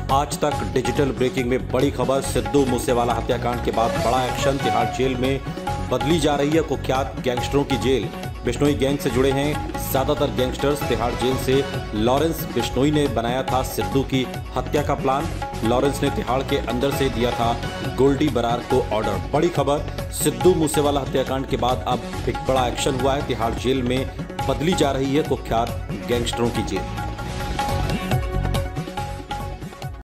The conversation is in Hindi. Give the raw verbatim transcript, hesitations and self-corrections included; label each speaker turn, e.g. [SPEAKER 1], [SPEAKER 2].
[SPEAKER 1] आज तक डिजिटल ब्रेकिंग में बड़ी खबर। सिद्धू मूसेवाला हत्याकांड के बाद बड़ा एक्शन। तिहाड़ जेल में बदली जा रही है कुख्यात गैंगस्टरों की जेल। बिश्नोई गैंग से जुड़े हैं ज्यादातर गैंगस्टर्स। तिहाड़ जेल से लॉरेंस बिश्नोई ने बनाया था सिद्धू की हत्या का प्लान। लॉरेंस ने तिहाड़ के अंदर से दिया था गोल्डी बरार को ऑर्डर। बड़ी खबर, सिद्धू मूसेवाला हत्याकांड के बाद अब एक बड़ा एक्शन हुआ है। तिहाड़ जेल में बदली जा रही है कुख्यात गैंगस्टरों की जेल।